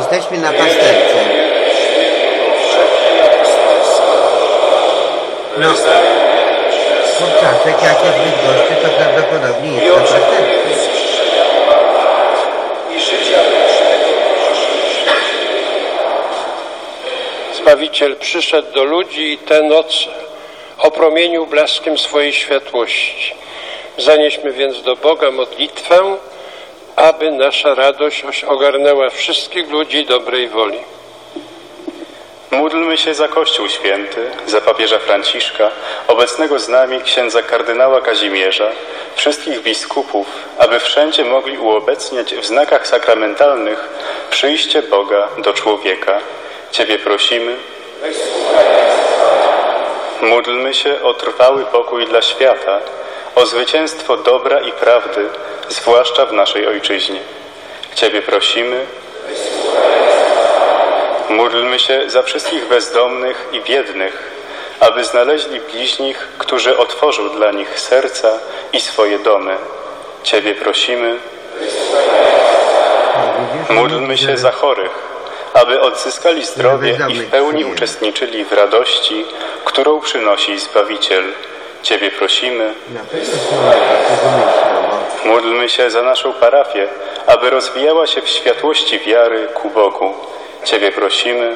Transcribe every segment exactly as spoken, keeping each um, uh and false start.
Jesteśmy na pasterce. No, kurczaczek jak jest Bydgoszczy, to prawdopodobnie jest na pasterce. Zbawiciel przyszedł do ludzi i tę noc opromienił blaskiem swojej światłości. Zanieśmy więc do Boga modlitwę, aby nasza radość ogarnęła wszystkich ludzi dobrej woli. Módlmy się za Kościół Święty, za papieża Franciszka, obecnego z nami księdza kardynała Kazimierza, wszystkich biskupów, aby wszędzie mogli uobecniać w znakach sakramentalnych przyjście Boga do człowieka. Ciebie prosimy. Módlmy się o trwały pokój dla świata, o zwycięstwo dobra i prawdy, zwłaszcza w naszej ojczyźnie. Ciebie prosimy. Módlmy się za wszystkich bezdomnych i biednych, aby znaleźli bliźnich, którzy otworzą dla nich serca i swoje domy. Ciebie prosimy. Módlmy się za chorych, aby odzyskali zdrowie i w pełni uczestniczyli w radości, którą przynosi Zbawiciel. Ciebie prosimy. Módlmy się za naszą parafię, aby rozwijała się w światłości wiary ku Bogu. Ciebie prosimy.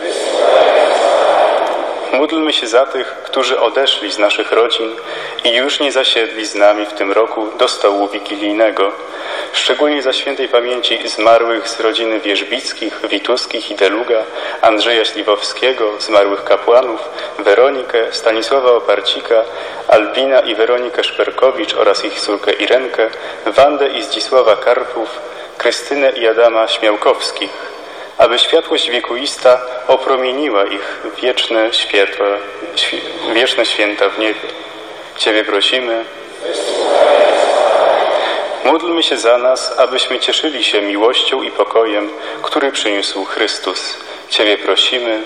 Módlmy się za tych, którzy odeszli z naszych rodzin i już nie zasiedli z nami w tym roku do stołu wigilijnego. Szczególnie za świętej pamięci zmarłych z rodziny Wierzbickich, Wituskich i Deluga, Andrzeja Śliwowskiego, zmarłych kapłanów, Weronikę, Stanisława Oparcika, Albina i Weronikę Szperkowicz oraz ich córkę Irenkę, Wandę i Zdzisława Karpów, Krystynę i Adama Śmiałkowskich, aby światłość wiekuista opromieniła ich wieczne światła, wieczne święta w niebie. Ciebie prosimy. Módlmy się za nas, abyśmy cieszyli się miłością i pokojem, który przyniósł Chrystus. Ciebie prosimy.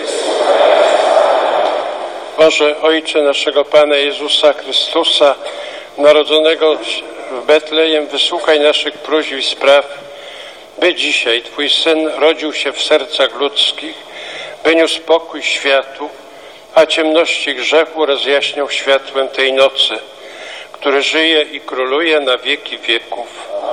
Boże, Ojcze naszego Pana Jezusa Chrystusa, narodzonego w Betlejem, wysłuchaj naszych próśb i spraw, by dzisiaj Twój Syn rodził się w sercach ludzkich, by niósł pokój światu, a ciemności grzechu rozjaśniał światłem tej nocy, który żyje i króluje na wieki wieków.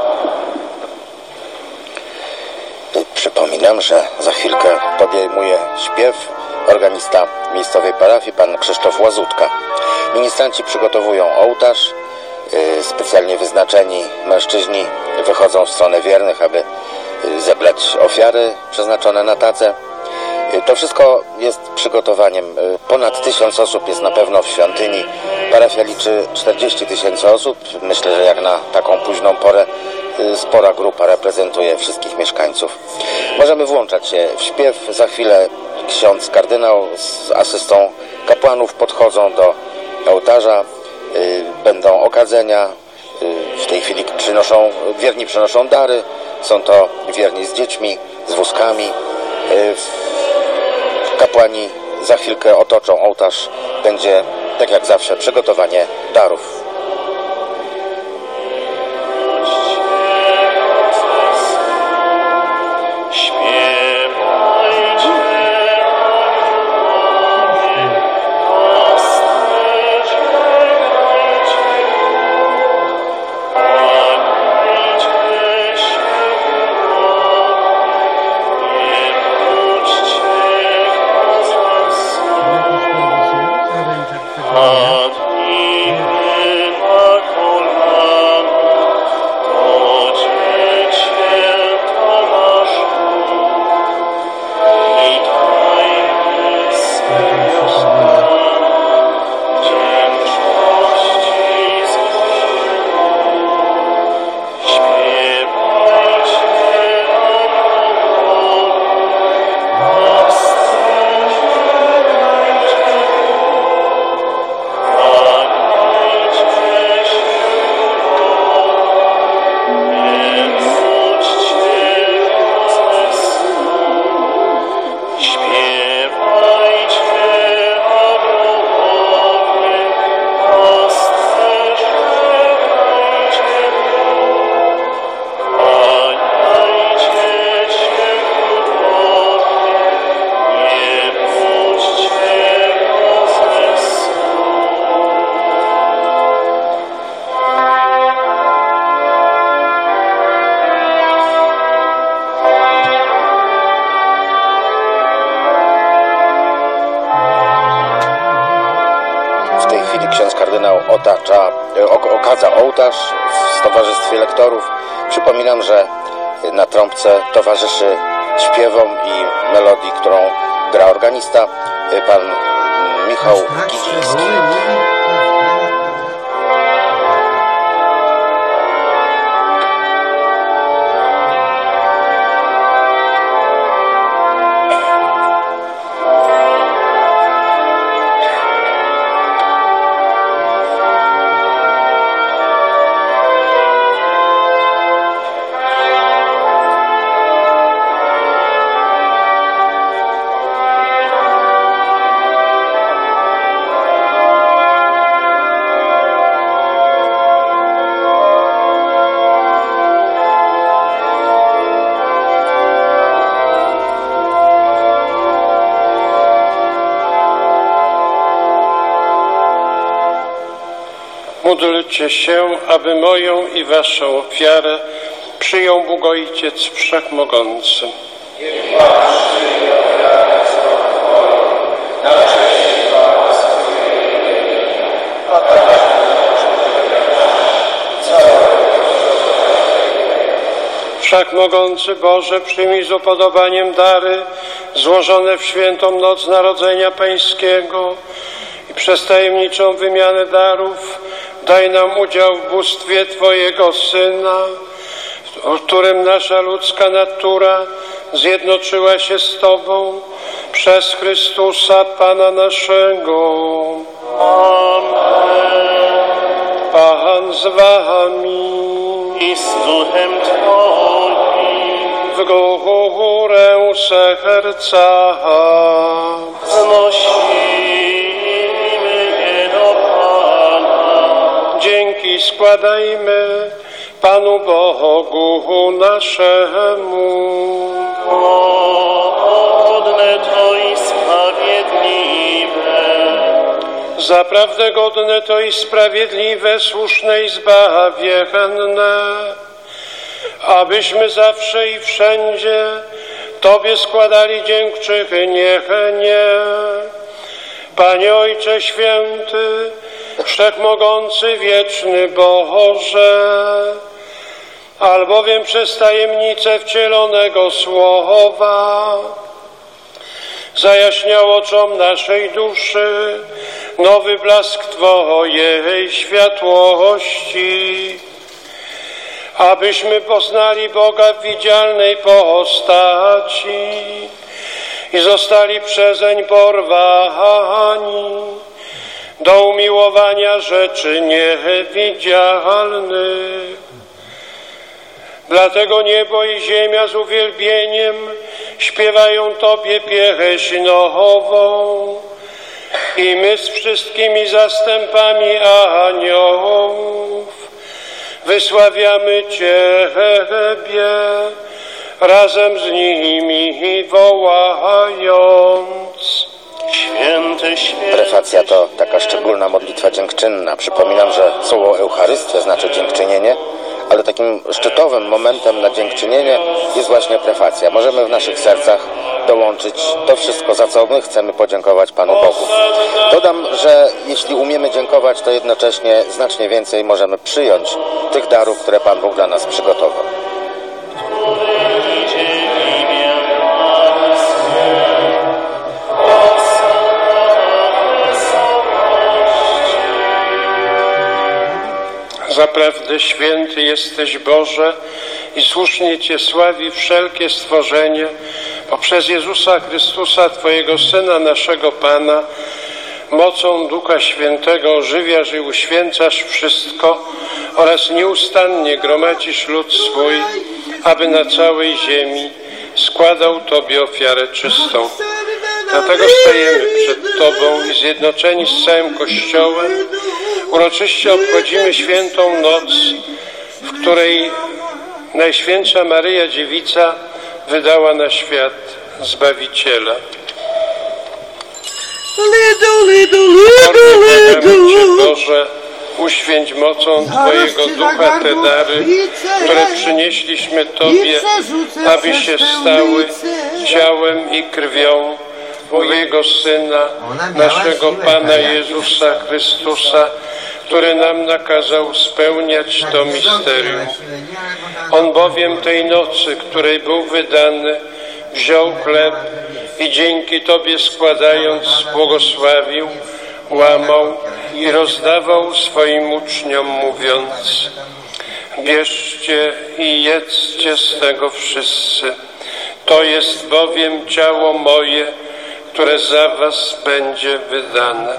Przypominam, że za chwilkę podejmuje śpiew organista miejscowej parafii, pan Krzysztof Łazutka. Ministranci przygotowują ołtarz, specjalnie wyznaczeni mężczyźni wychodzą w stronę wiernych, aby zebrać ofiary przeznaczone na tacę. To wszystko jest przygotowaniem. Ponad tysiąc osób jest na pewno w świątyni. Parafia liczy czterdzieści tysięcy osób. Myślę, że jak na taką późną porę spora grupa reprezentuje wszystkich mieszkańców. Możemy włączać się w śpiew. Za chwilę ksiądz kardynał z asystą kapłanów podchodzą do ołtarza. Będą okadzenia. W tej chwili przynoszą, wierni przynoszą dary. Są to wierni z dziećmi, z wózkami. Kapłani za chwilkę otoczą ołtarz. Będzie, tak jak zawsze, przygotowanie darów. Amen. otacza, ok- okadza ołtarz w towarzystwie lektorów. Przypominam, że na trąbce towarzyszy śpiewom i melodii, którą gra organista, pan Michał Tak Gidziński. szczegóły mówi. Módlcie się, aby moją i waszą ofiarę przyjął Bóg Ojciec Wszechmogący. Wszechmogący Boże, przyjmij z upodobaniem dary złożone w świętą noc Narodzenia Pańskiego i przez tajemniczą wymianę darów daj nam udział w bóstwie Twojego Syna, w którym nasza ludzka natura zjednoczyła się z Tobą przez Chrystusa Pana naszego. Pan z Wami i z duchem Twoim. W górę serca Wznosimy je do Pana. dzięki składajmy Panu Bogu naszemu. Godne to i sprawiedliwe. Zaprawdę godne to i sprawiedliwe, słuszne i zbawienne, abyśmy zawsze i wszędzie Tobie składali dziękczynienie. Panie Ojcze Święty, Wszechmogący, Wieczny Boże, albowiem przez tajemnicę wcielonego Słowa zajaśniał oczom naszej duszy nowy blask Twojej światłości, abyśmy poznali Boga w widzialnej postaci i zostali przezeń porwani do umiłowania rzeczy niewidzialnych. Dlatego niebo i ziemia z uwielbieniem śpiewają Tobie pieśń nową i my z wszystkimi zastępami aniołów wysławiamy Ciebie razem z nimi wołając. Święty, święty. Prefacja to taka szczególna modlitwa dziękczynna. Przypominam, że słowo Eucharystia znaczy dziękczynienie, ale takim szczytowym momentem na dziękczynienie jest właśnie prefacja. Możemy w naszych sercach dołączyć to wszystko, za co my chcemy podziękować Panu Bogu. Dodam, że jeśli umiemy dziękować, to jednocześnie znacznie więcej możemy przyjąć tych darów, które Pan Bóg dla nas przygotował. Zaprawdę święty jesteś, Boże, i słusznie Cię sławi wszelkie stworzenie, bo przez Jezusa Chrystusa, Twojego Syna, naszego Pana, mocą Ducha Świętego ożywiasz i uświęcasz wszystko oraz nieustannie gromadzisz lud swój, aby na całej ziemi składał Tobie ofiarę czystą. Dlatego stajemy przed Tobą i zjednoczeni z całym Kościołem uroczyście obchodzimy świętą noc, w której Najświętsza Maryja Dziewica wydała na świat Zbawiciela. Lidu, lidu, lidu, lidu. Cię, Boże, uświęć mocą Twojego Ducha te dary, które przynieśliśmy Tobie, aby się stały ciałem i krwią Twojego Syna, naszego Pana Jezusa Chrystusa, który nam nakazał spełniać to misterium. On bowiem tej nocy, której był wydany, wziął chleb i dzięki Tobie składając błogosławił, łamał i rozdawał swoim uczniom, mówiąc: bierzcie i jedzcie z tego wszyscy. To jest bowiem ciało moje, które za was będzie wydane.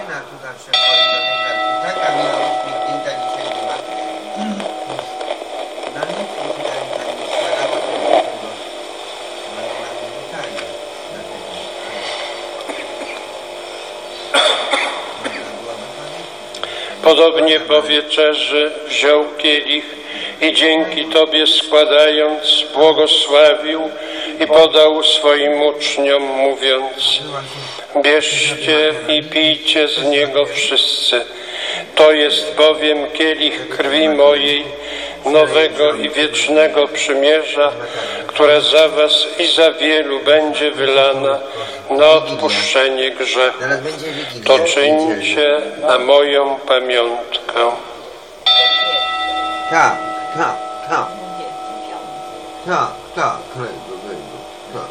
Podobnie po wieczerzy wziął kielich i dzięki Tobie składając błogosławił i podał swoim uczniom, mówiąc: bierzcie i pijcie z niego wszyscy. To jest bowiem kielich krwi mojej, nowego i wiecznego przymierza, która za was i za wielu będzie wylana na odpuszczenie grzechu. To czyńcie na moją pamiątkę. Tak, tak, tak. Tak, tak, kręgu, kręgu, tak.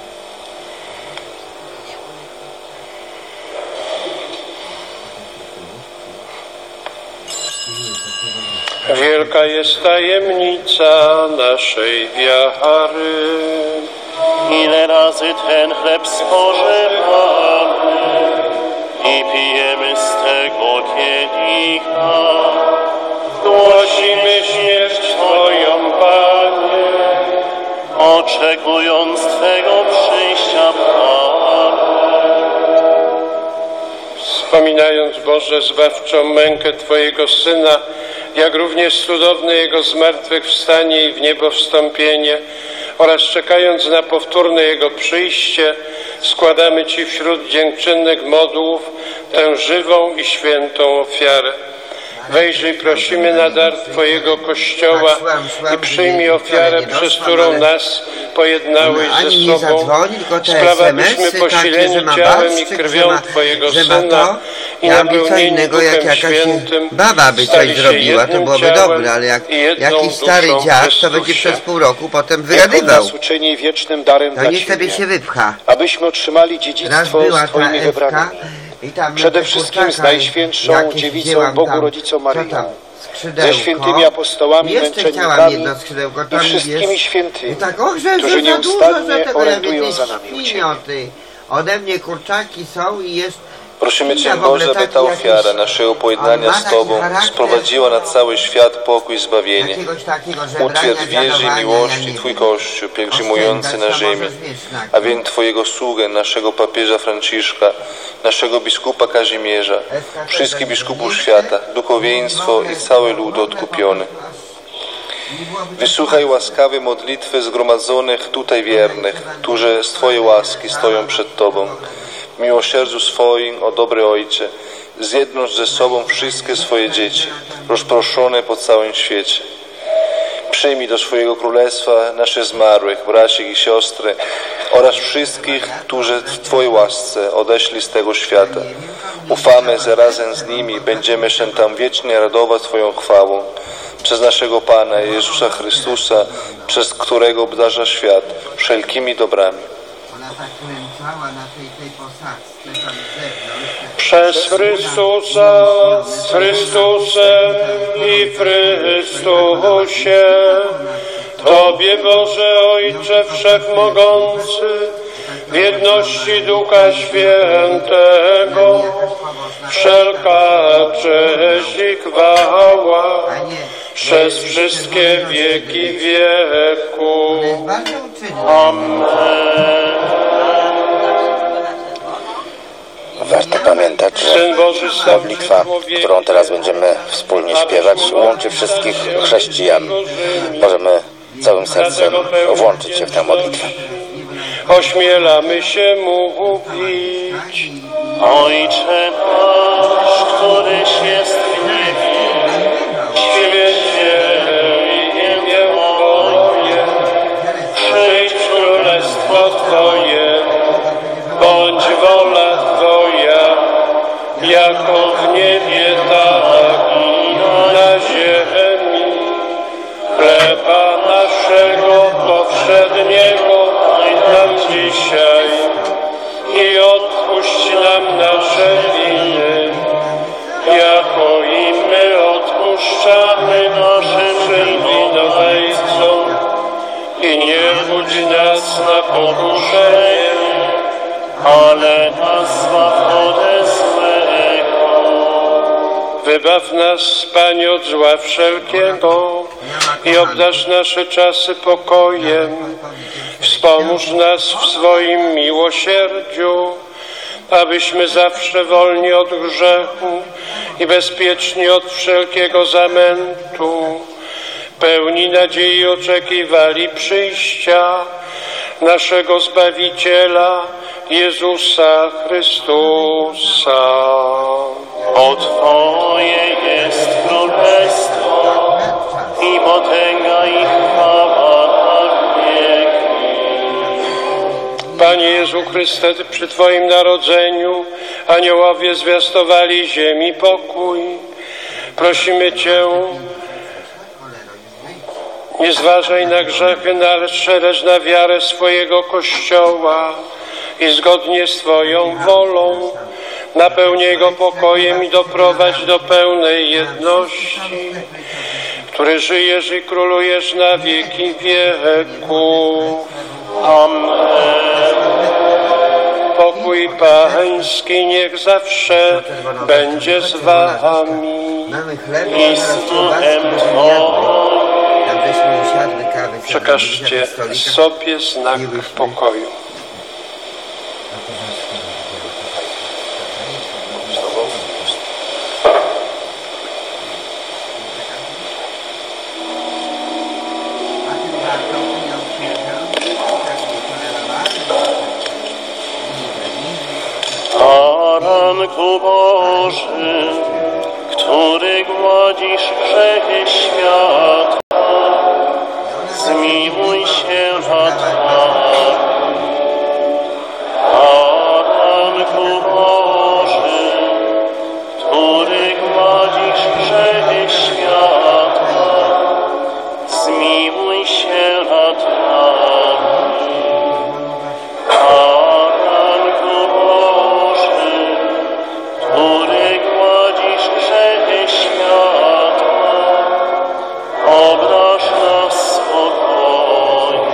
Wielka jest tajemnica naszej wiary. Ile razy ten chleb spożywamy i pijemy z tego kielicha, Głosimy śmierć Twoją, Panie, oczekując Twego przyjścia, Panie. Wspominając, Boże, zbawczą mękę Twojego Syna, jak również cudowne Jego zmartwychwstanie i w niebo wstąpienie oraz czekając na powtórne Jego przyjście, składamy Ci wśród dziękczynnych modłów tę żywą i świętą ofiarę. Wejrzyj, prosimy, na dar Twojego Kościoła i przyjmij ofiarę, przez którą nas pojednałeś ze sobą. Sprawa, byśmy posileni ciałem i krwią Twojego Syna i napełnieni Duchem Świętym baba by coś stali się zrobiła, to jednym byłoby ciałem dobre, ale jak i jedną jakiś stary duszą w dziad, to Chrystusie. będzie przez pół roku potem Niech wygadywał. nas uczyni wiecznym darem To dla niech sobie Ciebie, się wypcha. abyśmy otrzymali Raz dziedzictwo była z ta Twoimi Ewka wybranymi. i tam Przede te wszystkim z kurczaka Najświętszą jakieś Dziewicą wzięłam Bogu tam, Rodzicą co Maryją, tam, skrzydełko. ze świętymi apostołami, Jeszcze chciałam męczennikami jedno skrzydełko, i tam wszystkimi jest. świętymi, I tak, och, że, którzy że za dużo, nieustannie że tego ja orędują wiem, za nami u Ciebie. świnioty. Ode mnie kurczaki są i jest. Prosimy Cię, Ja w ogóle Boże, aby taki ta jakiś- ofiara naszego on pojednania ma z taki Tobą charakter, sprowadziła na cały świat pokój i zbawienie. Jakiegoś takiego żebrania, Utwierdź wierze i dziadowania, ja miłości nie Twój wiem. Kościół, pielgrzymujący na Oszczędzać, to ziemi, możesz mieć znaki. a więc Twojego sługę, naszego papieża Franciszka, naszego biskupa Kazimierza, wszystkich biskupów świata, duchowieństwo i cały lud odkupiony. Wysłuchaj łaskawie modlitwy zgromadzonych tutaj wiernych, którzy z Twojej łaski stoją przed Tobą. W miłosierdziu swoim, o dobry Ojcze, zjednocz ze sobą wszystkie swoje dzieci, rozproszone po całym świecie. Przyjmij do swojego królestwa naszych zmarłych, braci i siostry oraz wszystkich, którzy w Twojej łasce odeszli z tego świata. Ufamy, że razem z nimi będziemy się tam wiecznie radować Twoją chwałą. Przez naszego Pana Jezusa Chrystusa, przez którego obdarza świat wszelkimi dobrami. Ona tak kręcała na tej, tej posadzce tam z zewnątrz. Przez Chrystusa, z Chrystusem i w Chrystusie, Tobie, Boże Ojcze Wszechmogący, w jedności Ducha Świętego, wszelka cześć i chwała przez wszystkie wieki wieku. Bardzo uczynny. Amen. Warto pamiętać, że Syn Boży stał modlitwa, którą teraz będziemy wspólnie śpiewać, łączy wszystkich chrześcijan. Możemy całym sercem włączyć się w tę modlitwę. Ośmielamy się mówić. Ojcze nasz, któryś jest w niebie, Święcie imię Twoje, przyjdź królestwo Twoje, bądź wola Twoja, jako w niebie, tak i nas na pokuszenie, ale nas zbaw ode złego. Wybaw nas, Panie, od zła wszelkiego i obdarz nasze czasy pokojem. Wspomóż nas w swoim miłosierdziu, abyśmy zawsze wolni od grzechu i bezpieczni od wszelkiego zamętu, pełni nadziei oczekiwali przyjścia naszego Zbawiciela, Jezusa Chrystusa. Bo Twoje jest królestwo i potęga i chwała na wieki. Panie Jezu Chryste, Ty przy Twoim narodzeniu aniołowie zwiastowali ziemi pokój. Prosimy Cię, nie zważaj na grzechy nasze, lecz na wiarę swojego Kościoła i zgodnie z Twoją wolą napełnij go pokojem i doprowadź do pełnej jedności, który żyjesz i królujesz na wieki wieków. Amen. Pokój Pański niech zawsze będzie z Wami. I z duchem Twoim. Przekażcie sobie znak pokoju. Baranku Boży, który gładzisz grzechy świata, zmiłuj się nad nami. Baranku Boży, który gładzisz grzechy świata, zmiłuj się nad nami. Baranku Boży, który gładzisz grzechy świata, obdarz nas spokojem.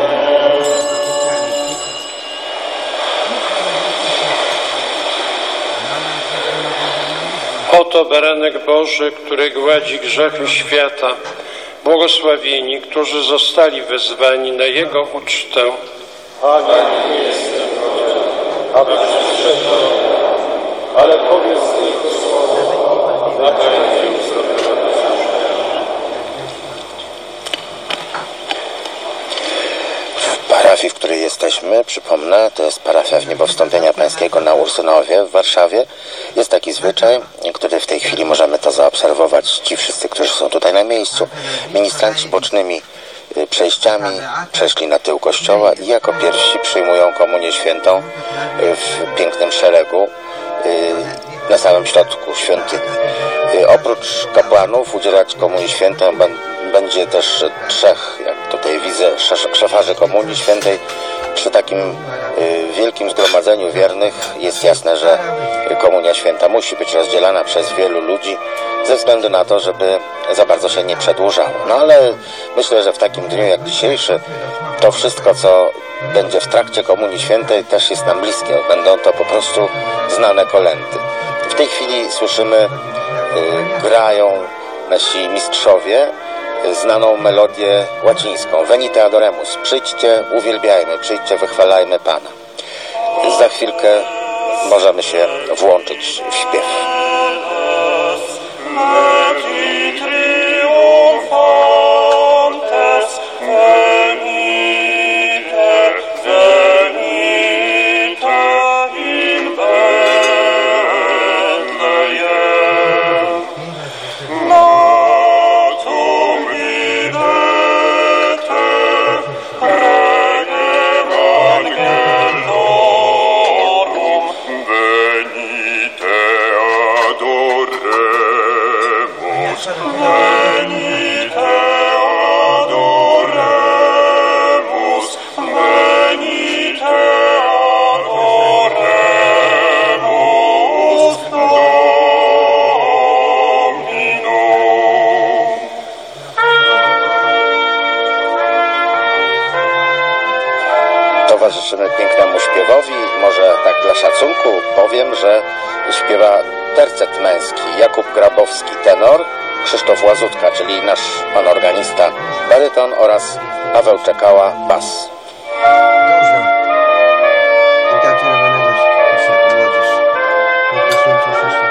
Oto baranek Boży, który gładzi grzechy świata. Błogosławieni, którzy zostali wezwani na Jego ucztę. Panie, nie jestem godzien, abyś przyszedł do mnie, ale powiedz tylko słowo, a będzie uzdrowiona dusza. W parafii, w której jesteśmy, przypomnę, to jest parafia w Niebowstąpienia Pańskiego na Ursynowie w Warszawie. Jest taki zwyczaj, który w tej chwili możemy to zaobserwować, ci wszyscy, którzy są tutaj na miejscu. Ministranci bocznymi przejściami przeszli na tył kościoła i jako pierwsi przyjmują komunię świętą w pięknym szeregu na samym środku świątyni. Oprócz kapłanów udzielać komunii świętą będzie też trzech, jak tutaj widzę, szefarzy komunii świętej. Przy takim wielkim zgromadzeniu wiernych jest jasne, że komunia święta musi być rozdzielana przez wielu ludzi ze względu na to, żeby za bardzo się nie przedłużało. No ale myślę, że w takim dniu jak dzisiejszy to wszystko, co będzie w trakcie komunii świętej, też jest nam bliskie. Będą to po prostu znane kolędy. W tej chwili słyszymy, y, grają nasi mistrzowie znaną melodię łacińską. Venite adoremus. Przyjdźcie, uwielbiajmy, przyjdźcie, wychwalajmy Pana. Za chwilkę możemy się włączyć w śpiew. towarzyszymy pięknemu śpiewowi. Może tak dla szacunku powiem, że śpiewa tercet męski Jakub Grabowski tenor, Krzysztof Łazutka, czyli nasz pan organista baryton, oraz Paweł Czekała bas. Dobrze. I tak czerwonego się młodzież. Nie tysiące sześćset.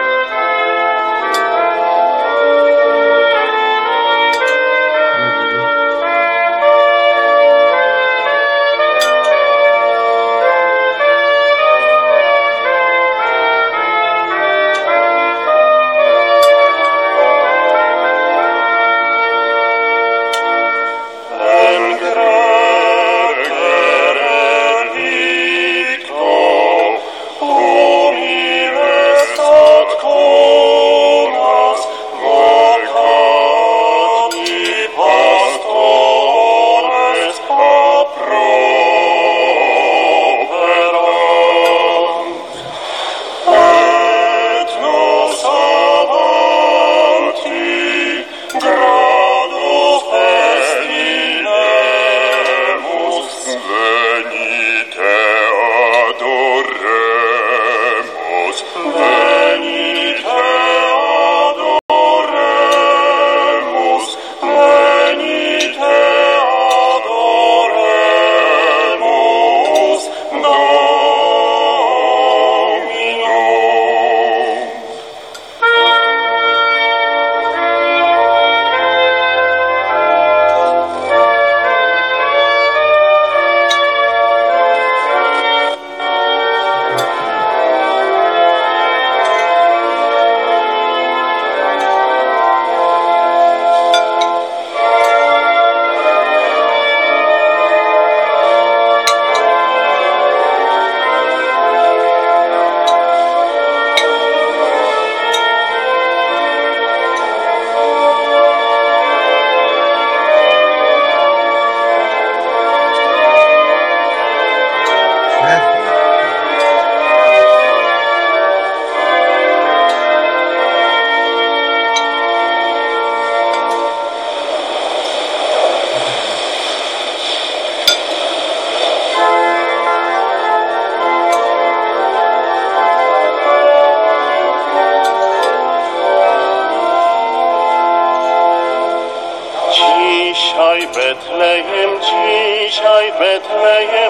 Dzisiaj Betlejem, dzisiaj Betlejem,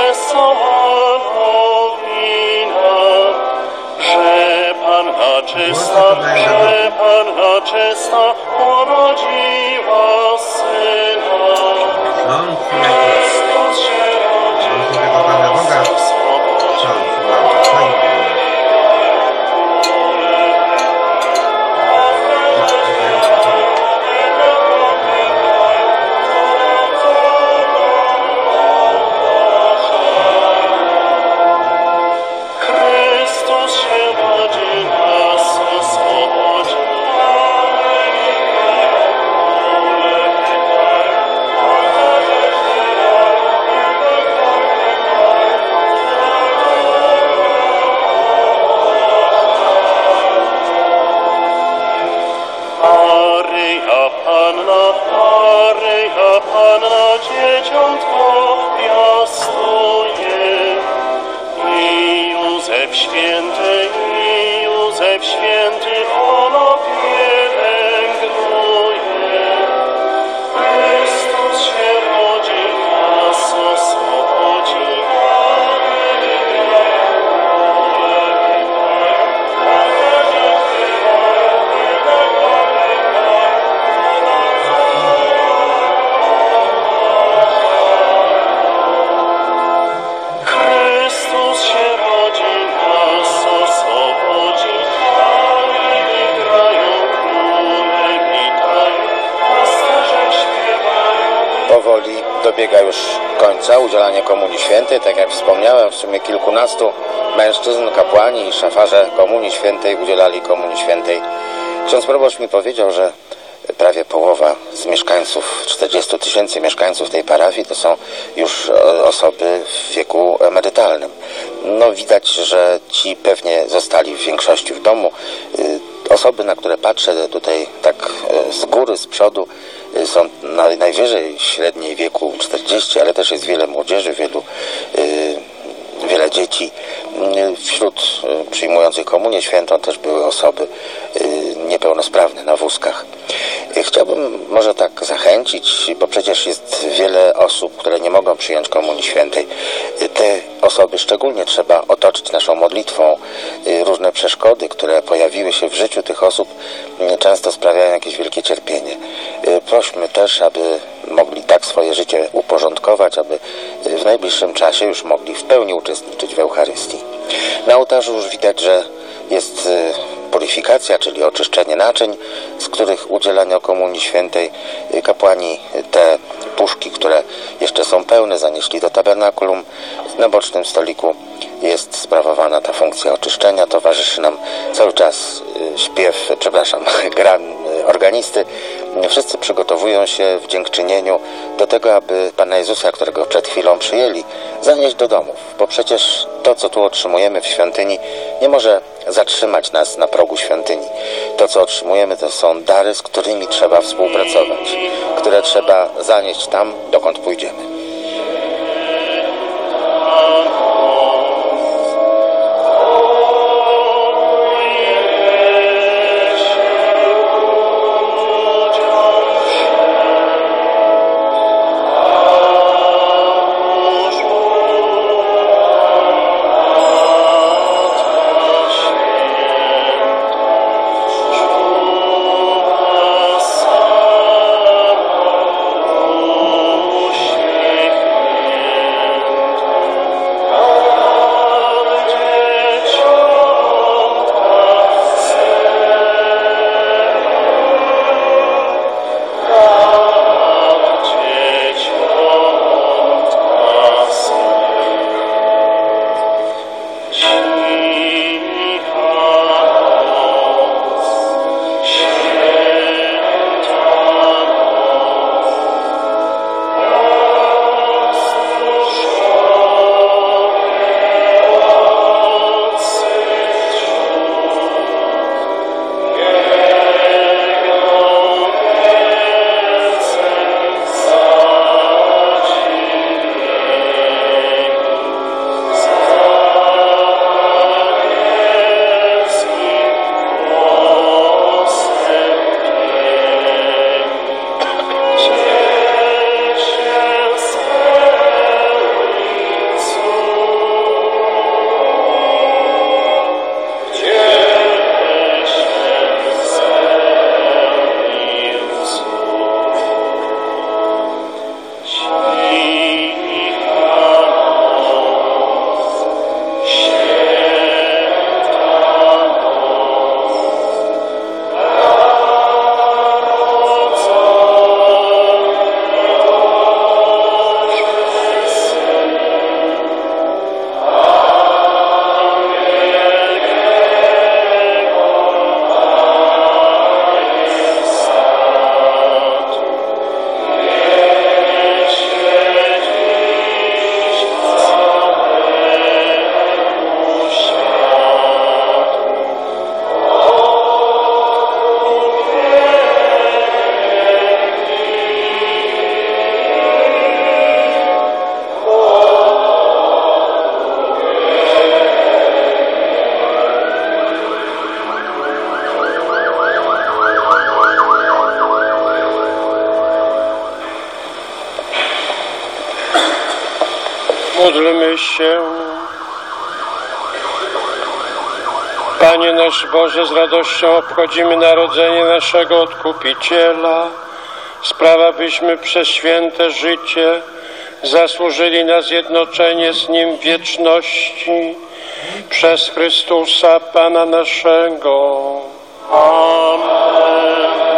wesoła nowina, że Panna czysta, że Panna czysta urodziła Syna. Chrystus się rodzi, w swobodzie. Maryja Panna, Maryja Panna, dzieciątko piastuje. I Józef święty, i Józef święty, ono pielęgnuje. Chrystus się rodzi, nas oswobodzi. Powoli dobiega już końca udzielanie Komunii Świętej. Tak jak wspomniałem, w sumie kilkunastu mężczyzn, kapłani i szafarze Komunii Świętej udzielali Komunii Świętej. Ksiądz proboszcz mi powiedział, że prawie połowa z mieszkańców, czterdziestu tysięcy mieszkańców tej parafii to są już osoby w wieku emerytalnym. No widać, że ci pewnie zostali w większości w domu. Osoby, na które patrzę tutaj tak z góry, z przodu, są najwyżej średniej wieku czterdzieści, ale też jest wiele młodzieży, wielu, wiele dzieci. Wśród przyjmujących komunię świętą też były osoby niepełnosprawne na wózkach. Chciałbym może tak zachęcić, bo przecież jest wiele osób, które nie mogą przyjąć komunii świętej. Te osoby szczególnie trzeba otoczyć naszą modlitwą. Różne przeszkody, które pojawiły się w życiu tych osób, często sprawiają jakieś wielkie cierpienie. Prośmy też, aby mogli tak swoje życie uporządkować, aby w najbliższym czasie już mogli w pełni uczestniczyć w Eucharystii. Na ołtarzu już widać, że jest puryfikacja, czyli oczyszczenie naczyń, z których udzielania komunii świętej. Kapłani te puszki, które jeszcze są pełne, zanieśli do tabernakulum. Na bocznym stoliku jest sprawowana ta funkcja oczyszczenia. Towarzyszy nam cały czas śpiew, przepraszam, gra organisty. Wszyscy przygotowują się w dziękczynieniu do tego, aby Pana Jezusa, którego przed chwilą przyjęli, zanieść do domów. Bo przecież to, co tu otrzymujemy w świątyni, nie może zatrzymać nas na progu świątyni. To, co otrzymujemy, to są dary, z którymi trzeba współpracować, które trzeba zanieść tam, dokąd pójdziemy. Módlmy się. Panie nasz Boże, z radością obchodzimy narodzenie naszego Odkupiciela. Sprawa, byśmy przez święte życie zasłużyli na zjednoczenie z Nim w wieczności przez Chrystusa Pana naszego. Amen.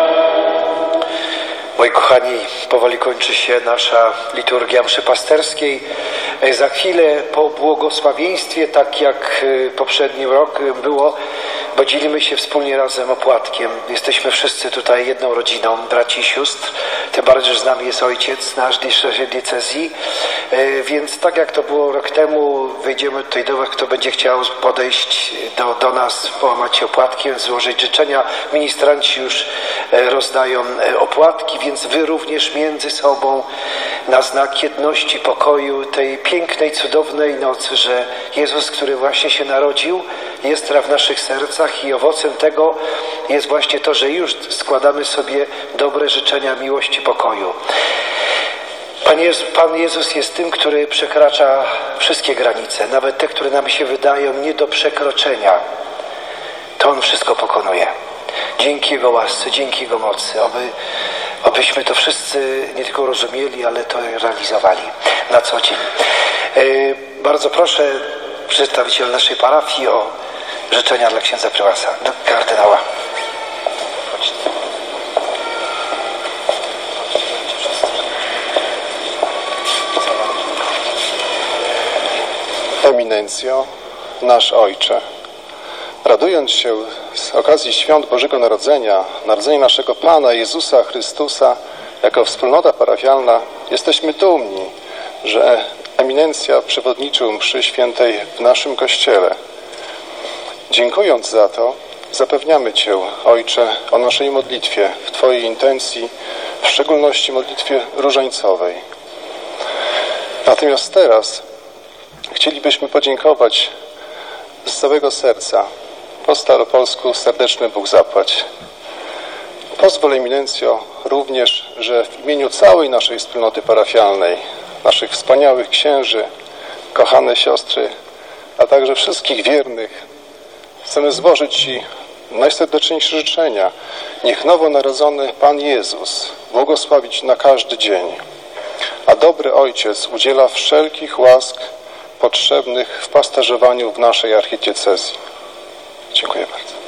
Moi kochani, powoli kończy się nasza liturgia mszy pasterskiej. Za chwilę po błogosławieństwie, tak jak poprzedni rok było, bo dzielimy się wspólnie razem opłatkiem. Jesteśmy wszyscy tutaj jedną rodziną, braci i sióstr, tym bardziej, że z nami jest ojciec nasz z diecezji, więc tak jak to było rok temu, wejdziemy tutaj do was, kto będzie chciał podejść do, do nas, połamać się opłatkiem, złożyć życzenia. Ministranci już rozdają opłatki, więc wy również między sobą na znak jedności, pokoju, tej pięknej, cudownej nocy, że Jezus, który właśnie się narodził, jest w naszych sercach i owocem tego jest właśnie to, że już składamy sobie dobre życzenia miłości, pokoju. Pan Jezus, Pan Jezus jest tym, który przekracza wszystkie granice, nawet te, które nam się wydają nie do przekroczenia. To On wszystko pokonuje. Dzięki Jego łasce, dzięki Jego mocy, aby, abyśmy to wszyscy nie tylko rozumieli, ale to realizowali na co dzień. Yy, bardzo proszę przedstawiciel naszej parafii o życzenia dla księdza prymasa, do kardynała. Eminencjo, nasz Ojcze, radując się z okazji świąt Bożego Narodzenia, narodzenia naszego Pana Jezusa Chrystusa, jako wspólnota parafialna, jesteśmy dumni, że eminencja przewodniczył mszy świętej w naszym Kościele. Dziękując za to, zapewniamy Cię, Ojcze, o naszej modlitwie, w Twojej intencji, w szczególności modlitwie różańcowej. Natomiast teraz chcielibyśmy podziękować z całego serca, po staropolsku serdeczny Bóg zapłać. Pozwól, Eminencjo, również, że w imieniu całej naszej wspólnoty parafialnej, naszych wspaniałych księży, kochane siostry, a także wszystkich wiernych, chcemy złożyć Ci najserdeczniejsze życzenia. Niech nowonarodzony Pan Jezus błogosławić na każdy dzień, a dobry Ojciec udziela wszelkich łask potrzebnych w pasterzowaniu w naszej archidiecezji. Dziękuję bardzo.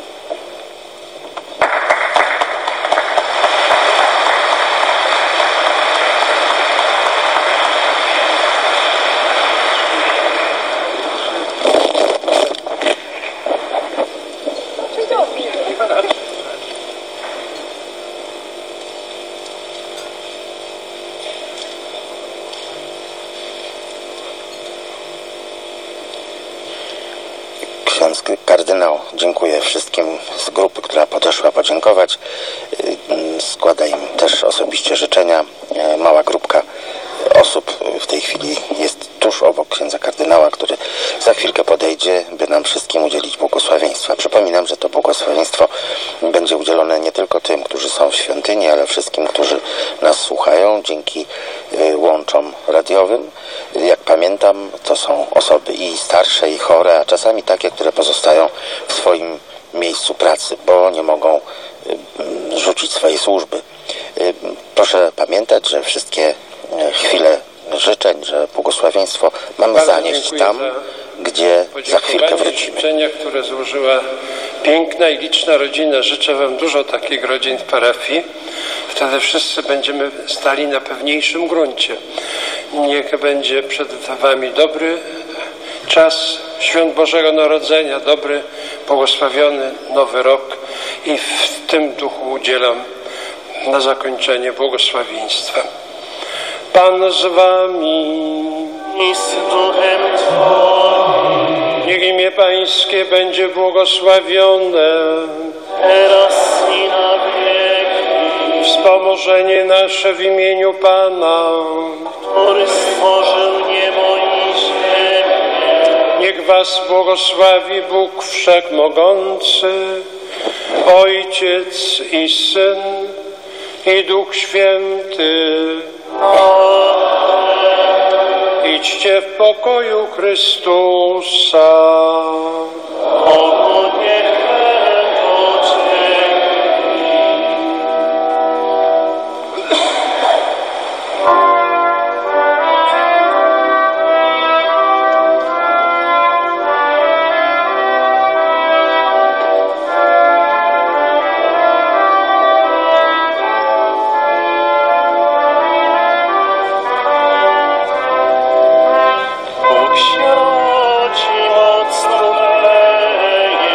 Ksiądz kardynał dziękuję wszystkim z grupy, która podeszła podziękować. Składa im też osobiście życzenia. Mała grupka osób w tej chwili jest tuż obok księdza kardynała, który za chwilkę podejdzie, by nam wszystkim udzielić błogosławieństwa. Przypominam, że to błogosławieństwo będzie udzielone nie tylko tym, którzy są w świątyni, ale wszystkim, którzy nas słuchają dzięki łączom radiowym. Jak pamiętam, to są osoby i starsze, i chore, a czasami takie, które pozostają w swoim miejscu pracy, bo nie mogą rzucić swojej służby. Proszę pamiętać, że wszystkie chwile życzeń, że błogosławieństwo mamy Bardzo zanieść tam, gdzie za chwilkę wrócimy. Życzenia, które złożyła piękna i liczna rodzina. Życzę Wam dużo takich rodzin w parafii. Wtedy wszyscy będziemy stali na pewniejszym gruncie. Niech będzie przed Wami dobry czas świąt Bożego Narodzenia, dobry, błogosławiony Nowy Rok i w tym duchu udzielam na zakończenie błogosławieństwa. Pan z Wami i z duchem Twoim. Niech imię Pańskie będzie błogosławione, teraz i na wieki. Wspomożenie nasze w imieniu Pana, który stworzył niebo i ziemię. Niech Was błogosławi Bóg Wszechmogący, Ojciec i Syn i Duch Święty. Idźcie w pokoju Chrystusa. Bogu niech będą dzięki. Bóg siodzi moc trudnej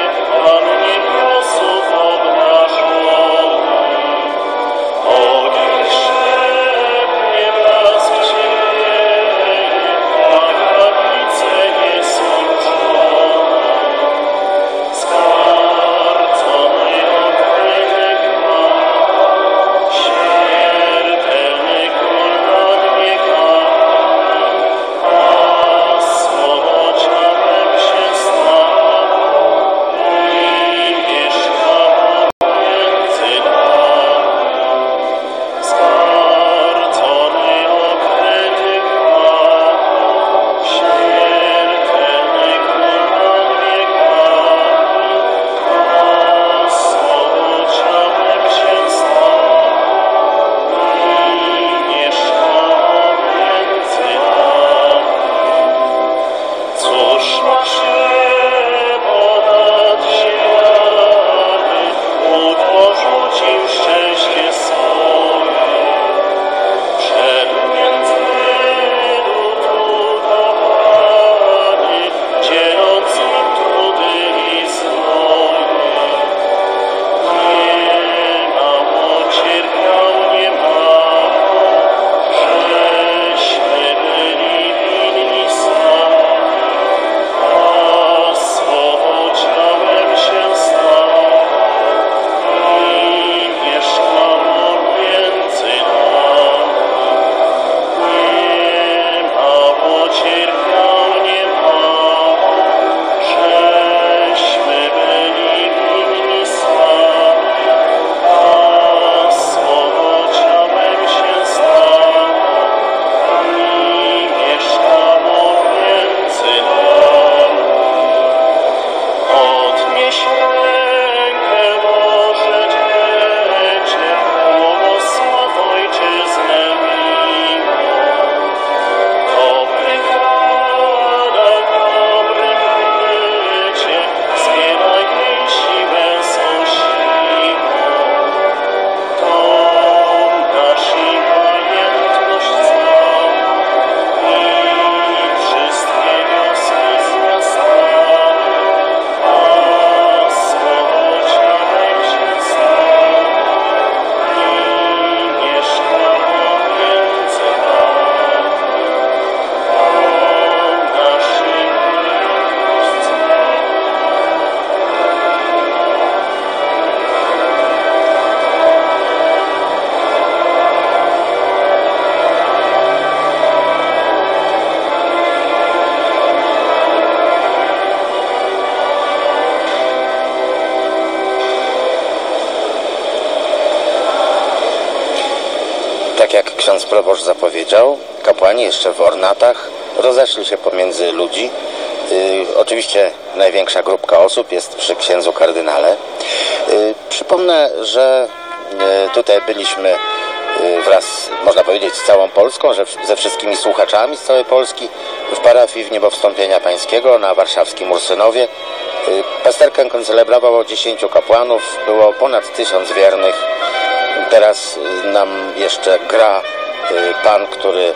ksiądz proboszcz zapowiedział, kapłani jeszcze w ornatach rozeszli się pomiędzy ludzi. Oczywiście największa grupka osób jest przy księdzu kardynale. Przypomnę, że tutaj byliśmy wraz, można powiedzieć, z całą Polską, że ze wszystkimi słuchaczami z całej Polski w parafii w Niebowstąpienia Pańskiego na warszawskim Ursynowie. Pasterkę koncelebrowało dziesięciu kapłanów, było ponad tysiąc wiernych. Teraz nam jeszcze gra pan, który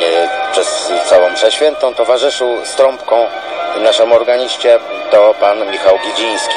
przez całą mszę świętą towarzyszył z trąbką naszemu organiście, to pan Michał Gidziński.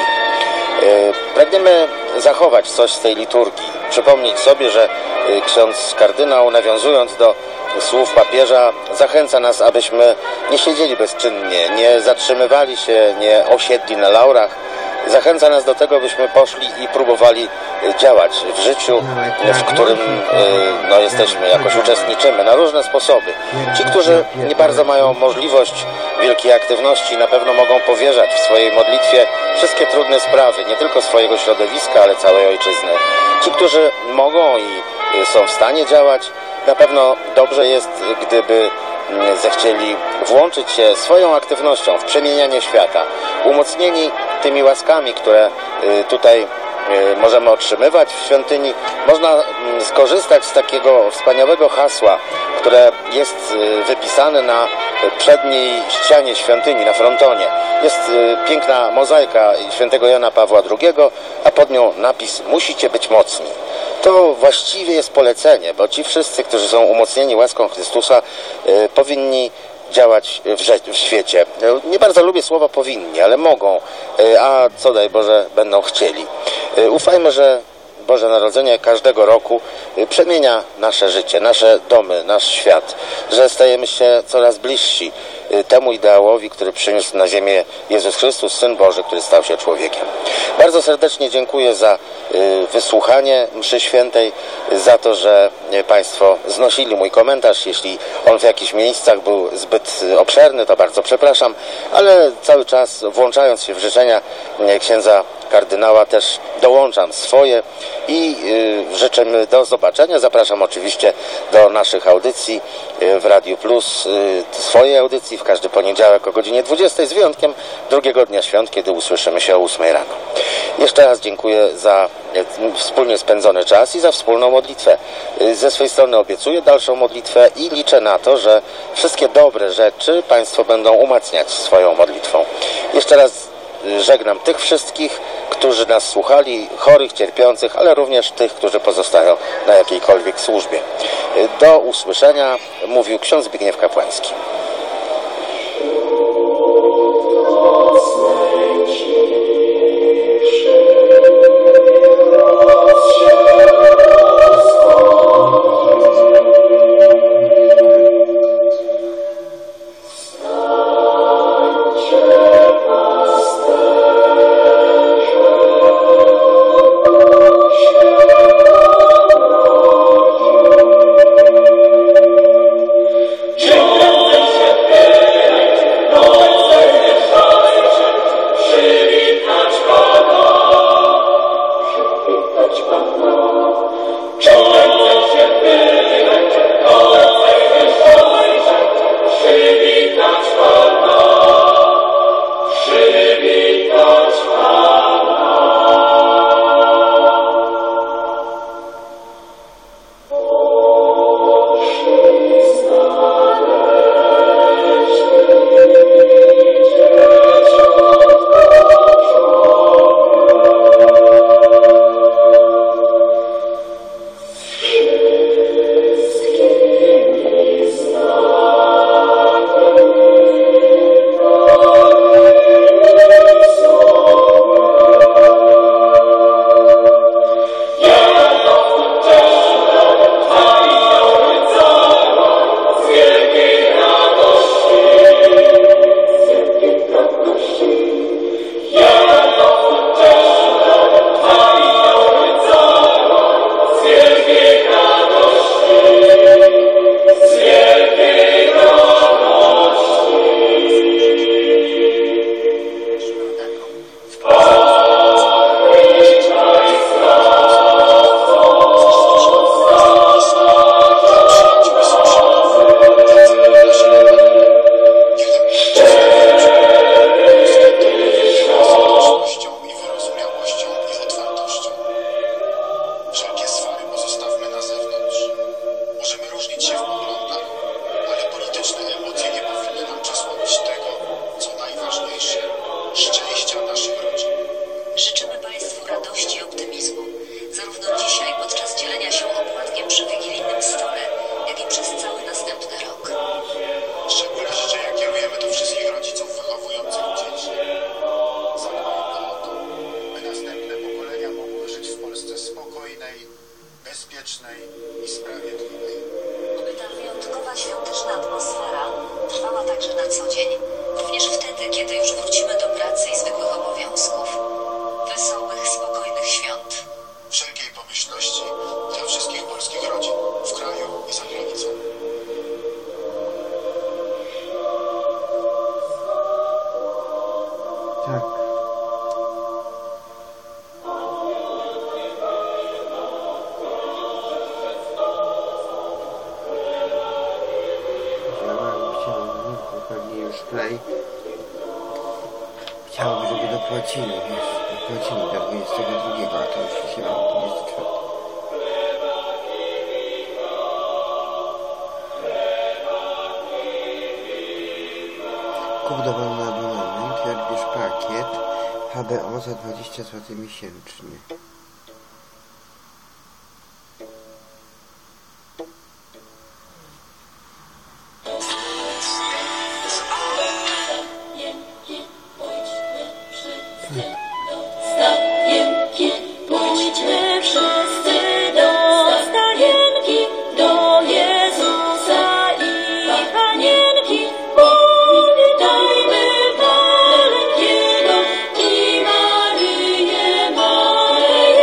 Pragniemy zachować coś z tej liturgii, przypomnieć sobie, że ksiądz kardynał, nawiązując do słów papieża, zachęca nas, abyśmy nie siedzieli bezczynnie, nie zatrzymywali się, nie osiedli na laurach. Zachęca nas do tego, byśmy poszli i próbowali działać w życiu, w którym no, jesteśmy, jakoś uczestniczymy na różne sposoby. Ci, którzy nie bardzo mają możliwość wielkiej aktywności, na pewno mogą powierzać w swojej modlitwie wszystkie trudne sprawy, nie tylko swojego środowiska, ale całej ojczyzny. Ci, którzy mogą i są w stanie działać, na pewno dobrze jest, gdyby zechcieli włączyć się swoją aktywnością w przemienianie świata, umocnieni tymi łaskami, które tutaj możemy otrzymywać w świątyni. Można skorzystać z takiego wspaniałego hasła, które jest wypisane na przedniej ścianie świątyni, na frontonie. Jest piękna mozaika świętego Jana Pawła drugiego, a pod nią napis: musicie być mocni. To właściwie jest polecenie, bo ci wszyscy, którzy są umocnieni łaską Chrystusa, powinni działać w, w świecie. Nie bardzo lubię słowa powinni, ale mogą, a co daj Boże będą chcieli. Ufajmy, że Boże Narodzenie każdego roku przemienia nasze życie, nasze domy, nasz świat, że stajemy się coraz bliżsi temu ideałowi, który przyniósł na ziemię Jezus Chrystus, Syn Boży, który stał się człowiekiem. Bardzo serdecznie dziękuję za wysłuchanie mszy świętej, za to, że Państwo znosili mój komentarz. Jeśli on w jakichś miejscach był zbyt obszerny, to bardzo przepraszam, ale cały czas włączając się w życzenia księdza kardynała też dołączam swoje i życzymy do zobaczenia. Zapraszam oczywiście do naszych audycji w Radiu Plus, swojej audycji w każdy poniedziałek o godzinie dwudziestej, z wyjątkiem drugiego dnia świąt, kiedy usłyszymy się o ósmej rano. Jeszcze raz dziękuję za wspólnie spędzony czas i za wspólną modlitwę. Ze swojej strony obiecuję dalszą modlitwę i liczę na to, że wszystkie dobre rzeczy Państwo będą umacniać swoją modlitwą. Jeszcze raz żegnam tych wszystkich, którzy nas słuchali, chorych, cierpiących, ale również tych, którzy pozostają na jakiejkolwiek służbie. Do usłyszenia, mówił ksiądz Zbigniew Kapłański. Dzień dzień, również wtedy, kiedy już wrócimy do pracy i zwykłych obowiązków. Wesołych, spokojnych świąt. Wszelkiej pomyślności dla wszystkich polskich rodzin, w kraju i za granicą. Tak. Chciałabym, pewnie już play. Chciałabym, żeby dopłacili, wiesz, dopłacili do dwudziestego drugiego, a to już się mam dwudziesty czwarty. Kup dowolny abonament i odbierz pakiet H B O za dwadzieścia złotych miesięcznie. Pójdźmy wszyscy do stajenki, do Jezusa i Panienki. Powitajmy maleńkiego i Maryję, Maryję.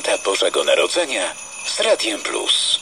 Święta Bożego Narodzenia z Radiem Plus.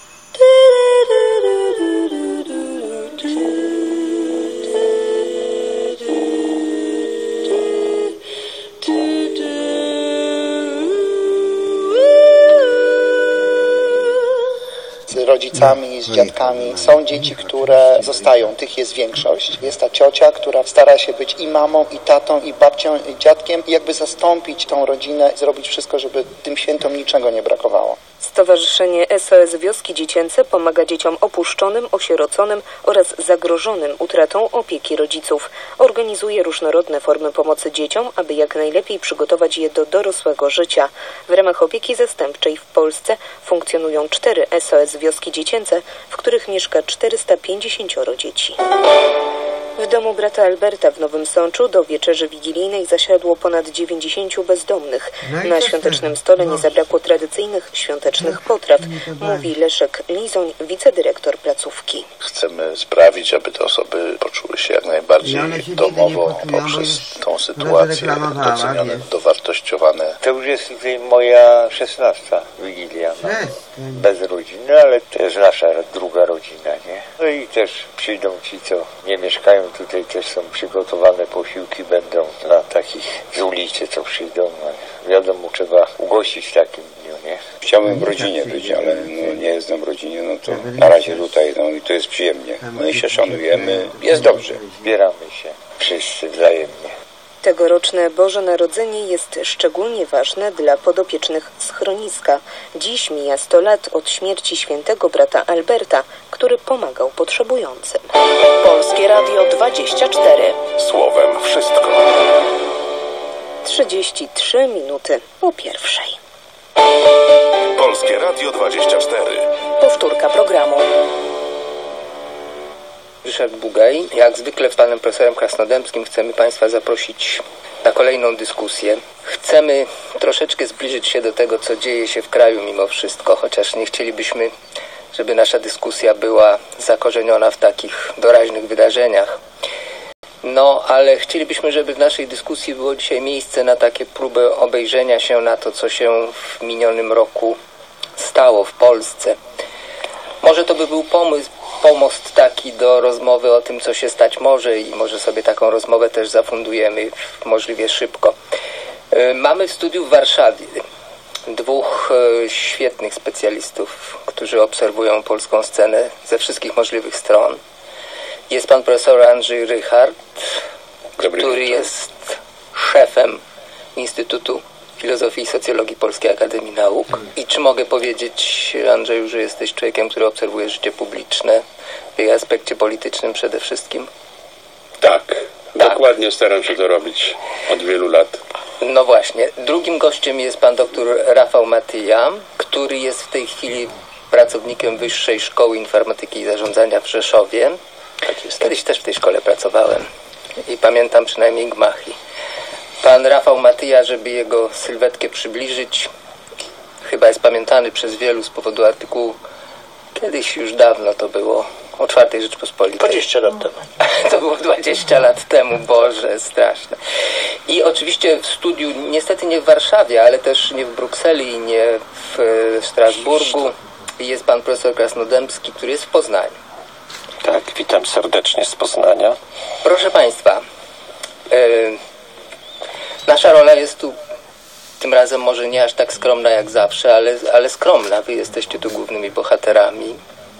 Z rodzicami, z dziadkami. Są dzieci, które zostają, tych jest większość. Jest ta ciocia, która stara się być i mamą, i tatą, i babcią, i dziadkiem i jakby zastąpić tą rodzinę, zrobić wszystko, żeby tym świętom niczego nie brakowało. Stowarzyszenie S O S Wioski Dziecięce pomaga dzieciom opuszczonym, osieroconym oraz zagrożonym utratą opieki rodziców. Organizuje różnorodne formy pomocy dzieciom, aby jak najlepiej przygotować je do dorosłego życia. W ramach opieki zastępczej w Polsce funkcjonują cztery S O S Wioski Dziecięce, w których mieszka czterysta pięćdziesiąt dzieci. W domu brata Alberta w Nowym Sączu do wieczerzy wigilijnej zasiadło ponad dziewięćdziesięciu bezdomnych. Na świątecznym stole nie zabrakło tradycyjnych świątecznych potraw, mówi Leszek Lizoń, wicedyrektor placówki. Chcemy sprawić, aby te osoby poczuły się jak najbardziej domowo poprzez tą sytuację, docenione, dowartościowane. To już jest tutaj moja szesnasta wigilia. No. Bez rodziny, ale to jest nasza druga rodzina, nie? No i też przyjdą ci, co nie mieszkają tutaj, też są przygotowane posiłki, będą dla takich z ulicy, co przyjdą. No, wiadomo, trzeba ugościć w takim dniu, nie? Chciałbym w rodzinie być, ale no, nie jestem w rodzinie, no to na razie tutaj, no i to jest przyjemnie. My się szanujemy, jest dobrze. Zbieramy się wszyscy wzajemnie. Tegoroczne Boże Narodzenie jest szczególnie ważne dla podopiecznych schroniska. Dziś mija sto lat od śmierci świętego brata Alberta, który pomagał potrzebującym. Polskie Radio dwadzieścia cztery. Słowem wszystko. trzydzieści trzy minuty po pierwszej. Polskie Radio dwadzieścia cztery. Powtórka programu. Ryszard Bugaj. Jak zwykle z panem profesorem Krasnodębskim chcemy państwa zaprosić na kolejną dyskusję. Chcemy troszeczkę zbliżyć się do tego, co dzieje się w kraju mimo wszystko, chociaż nie chcielibyśmy, żeby nasza dyskusja była zakorzeniona w takich doraźnych wydarzeniach. No, ale chcielibyśmy, żeby w naszej dyskusji było dzisiaj miejsce na takie próby obejrzenia się na to, co się w minionym roku stało w Polsce. Może to by był pomysł, pomost taki do rozmowy o tym, co się stać może i może sobie taką rozmowę też zafundujemy możliwie szybko. Mamy w studiu w Warszawie dwóch świetnych specjalistów, którzy obserwują polską scenę ze wszystkich możliwych stron. Jest pan profesor Andrzej Rychard, Dobry który wieczór. Jest szefem Instytutu Filozofii i Socjologii Polskiej Akademii Nauk. I czy mogę powiedzieć, Andrzeju, że jesteś człowiekiem, który obserwuje życie publiczne w jej aspekcie politycznym przede wszystkim? Tak, tak, dokładnie staram się to robić od wielu lat. No właśnie. Drugim gościem jest pan doktor Rafał Matyja, który jest w tej chwili pracownikiem Wyższej Szkoły Informatyki i Zarządzania w Rzeszowie. Tak jest. Kiedyś też w tej szkole pracowałem i pamiętam przynajmniej gmachy. Pan Rafał Matyja, żeby jego sylwetkę przybliżyć, chyba jest pamiętany przez wielu z powodu artykułu, kiedyś już dawno to było, o czwartej Rzeczpospolitej. dwadzieścia lat temu. To było dwadzieścia lat temu, Boże, straszne. I oczywiście w studiu, niestety nie w Warszawie, ale też nie w Brukseli i nie w Strasburgu, jest pan profesor Krasnodębski, który jest w Poznaniu. Tak, witam serdecznie z Poznania. Proszę państwa, yy, nasza rola jest tu tym razem może nie aż tak skromna jak zawsze, ale, ale skromna. Wy jesteście tu głównymi bohaterami.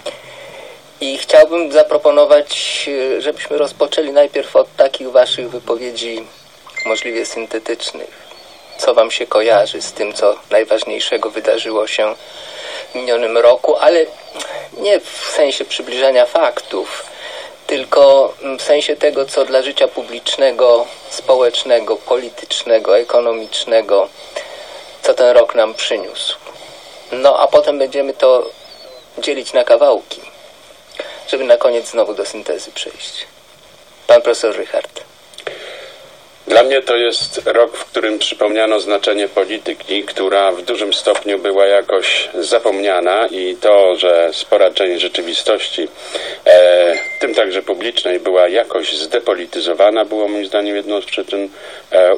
I chciałbym zaproponować, żebyśmy rozpoczęli najpierw od takich waszych wypowiedzi możliwie syntetycznych. Co wam się kojarzy z tym, co najważniejszego wydarzyło się w minionym roku, ale nie w sensie przybliżania faktów, tylko w sensie tego, co dla życia publicznego, społecznego, politycznego, ekonomicznego, co ten rok nam przyniósł. No a potem będziemy to dzielić na kawałki, żeby na koniec znowu do syntezy przejść. Pan profesor Rychard. Dla mnie to jest rok, w którym przypomniano znaczenie polityki, która w dużym stopniu była jakoś zapomniana i to, że spora część rzeczywistości, e, w tym także publicznej, była jakoś zdepolityzowana, było moim zdaniem jedną z przyczyn e, upadku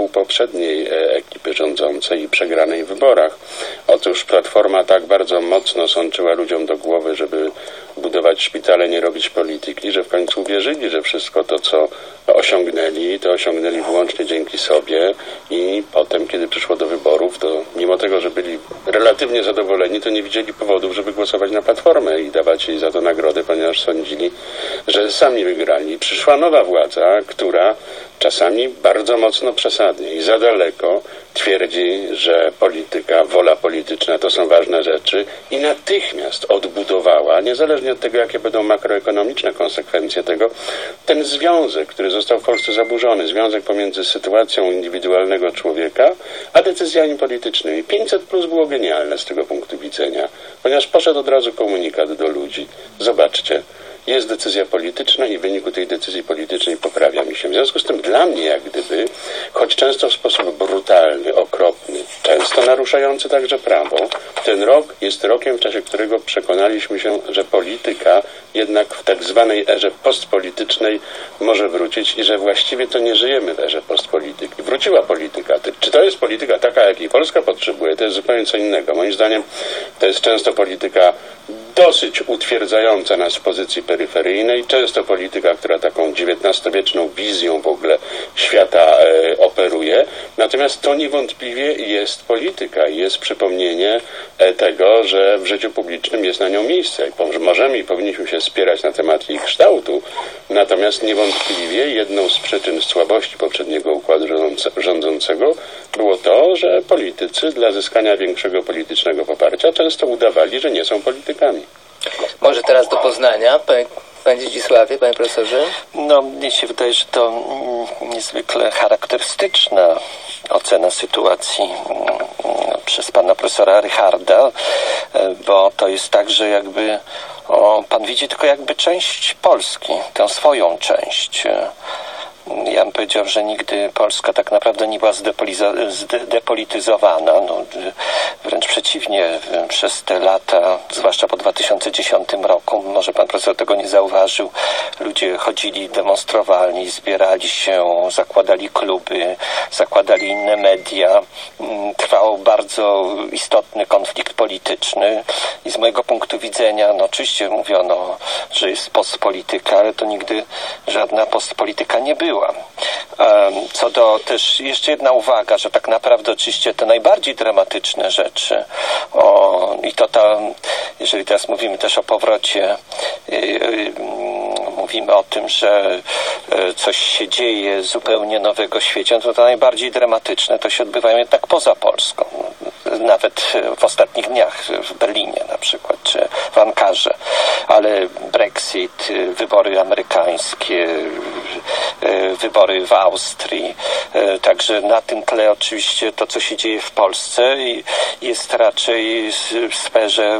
braku poprzedniej ekipy rządzącej i przegranej w wyborach. Otóż Platforma tak bardzo mocno sączyła ludziom do głowy, żeby budować szpitale, nie robić polityki, że w końcu uwierzyli, że wszystko to, co osiągnęli, to osiągnęli wyłącznie dzięki sobie i potem, kiedy przyszło do wyborów, to mimo tego, że byli relatywnie zadowoleni, to nie widzieli powodów, żeby głosować na Platformę i dawać jej za to nagrodę, ponieważ sądzili, że sami wygrali. Przyszła nowa władza, która czasami bardzo mocno przesadnie i za daleko twierdzi, że polityka, wola polityczna to są ważne rzeczy i natychmiast odbudowała, niezależnie od tego, jakie będą makroekonomiczne konsekwencje tego, ten związek, który został w Polsce zaburzony, związek pomiędzy sytuacją indywidualnego człowieka, a decyzjami politycznymi. pięćset plus było genialne z tego punktu widzenia, ponieważ poszedł od razu komunikat do ludzi. Zobaczcie, jest decyzja polityczna i w wyniku tej decyzji politycznej poprawia mi się. W związku z tym dla mnie, jak gdyby, choć często w sposób brutalny, okropny, często naruszający także prawo, ten rok jest rokiem, w czasie którego przekonaliśmy się, że polityka jednak w tak zwanej erze postpolitycznej może wrócić i że właściwie to nie żyjemy w erze postpolityki. Wróciła polityka. Czy to jest polityka taka, jakiej Polska potrzebuje? To jest zupełnie co innego. Moim zdaniem to jest często polityka dosyć utwierdzająca nas w pozycji peryferyjnej, często polityka, która taką dziewiętnastowieczną wizją w ogóle świata e, operuje, natomiast to niewątpliwie jest polityka i jest przypomnienie e, tego, że w życiu publicznym jest na nią miejsce i możemy i powinniśmy się spierać na temat jej kształtu, natomiast niewątpliwie jedną z przyczyn słabości poprzedniego układu rządzącego było to, że politycy dla zyskania większego politycznego poparcia często udawali, że nie są politykami. Może teraz do Poznania, panie, panie Zdzisławie, panie profesorze? No, mnie się wydaje, że to mm, niezwykle charakterystyczna ocena sytuacji mm, przez pana profesora Rycharda, bo to jest tak, że jakby o, pan widzi tylko jakby część Polski, tę swoją część. Ja bym powiedział, że nigdy Polska tak naprawdę nie była zdepolityzowana. No, wręcz przeciwnie, przez te lata, zwłaszcza po dwa tysiące dziesiątym roku, może pan profesor tego nie zauważył, ludzie chodzili, demonstrowali, zbierali się, zakładali kluby, zakładali inne media. Trwał bardzo istotny konflikt polityczny i z mojego punktu widzenia, no oczywiście mówiono, że jest postpolityka, ale to nigdy żadna postpolityka nie była. Co do też jeszcze jedna uwaga, że tak naprawdę oczywiście te najbardziej dramatyczne rzeczy o, i to tam, jeżeli teraz mówimy też o powrocie, yy, yy, mówimy o tym, że yy, coś się dzieje zupełnie nowego w świecie, no to te najbardziej dramatyczne to się odbywają jednak poza Polską. Nawet w ostatnich dniach w Berlinie na przykład, czy w Ankarze, ale Brexit, wybory amerykańskie, wybory w Austrii, także na tym tle oczywiście to, co się dzieje w Polsce jest raczej w sferze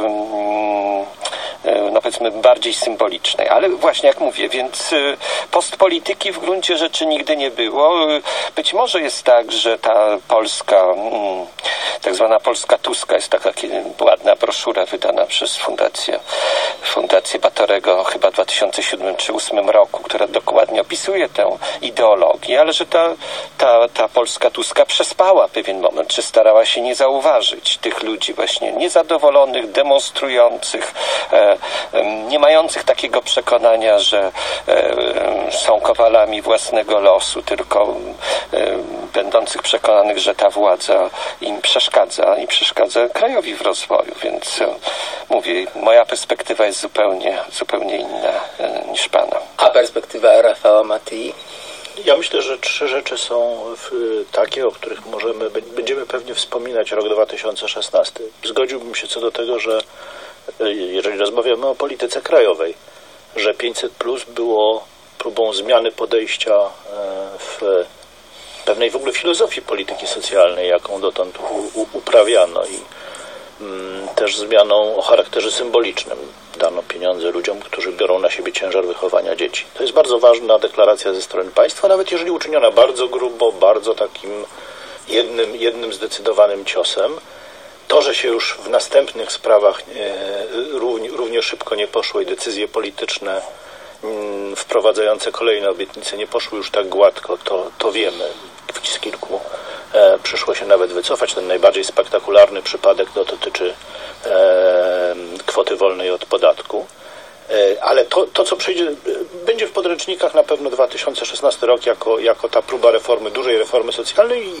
no powiedzmy bardziej symbolicznej, ale właśnie jak mówię, więc postpolityki w gruncie rzeczy nigdy nie było. Być może jest tak, że ta Polska, tak zwana Polska Tuska, jest taka ładna broszura wydana przez Fundację, Fundację Batorego chyba w dwa tysiące siódmym czy dwa tysiące ósmym roku, która dokładnie opisuje tę ideologię, ale że ta, ta, ta Polska Tuska przespała pewien moment, czy starała się nie zauważyć tych ludzi właśnie niezadowolonych, demonstrujących, e, e, nie mających takiego przekonania, że e, są kowalami własnego losu, tylko e, będących przekonanych, że ta władza im przeszkadza i przeszkadza krajowi w rozwoju, więc e, mówię, moja perspektywa jest zupełnie, zupełnie inna e, niż pana. A perspektywa Rafała Matyi? Ja myślę, że trzy rzeczy są takie, o których możemy, będziemy pewnie wspominać rok dwa tysiące szesnasty. Zgodziłbym się co do tego, że jeżeli rozmawiamy o polityce krajowej, że pięćset plus było próbą zmiany podejścia w pewnej w ogóle filozofii polityki socjalnej, jaką dotąd uprawiano i też zmianą o charakterze symbolicznym. Dano pieniądze ludziom, którzy biorą na siebie ciężar wychowania dzieci. To jest bardzo ważna deklaracja ze strony państwa, nawet jeżeli uczyniona bardzo grubo, bardzo takim jednym, jednym zdecydowanym ciosem. To, że się już w następnych sprawach e, równie, równie szybko nie poszło i decyzje polityczne m, wprowadzające kolejne obietnice nie poszły już tak gładko, to, to wiemy z kilku przyszło się nawet wycofać. Ten najbardziej spektakularny przypadek no, dotyczy e, kwoty wolnej od podatku. E, ale to, to, co przyjdzie, będzie w podręcznikach na pewno dwa tysiące szesnasty rok jako, jako ta próba reformy, dużej reformy socjalnej.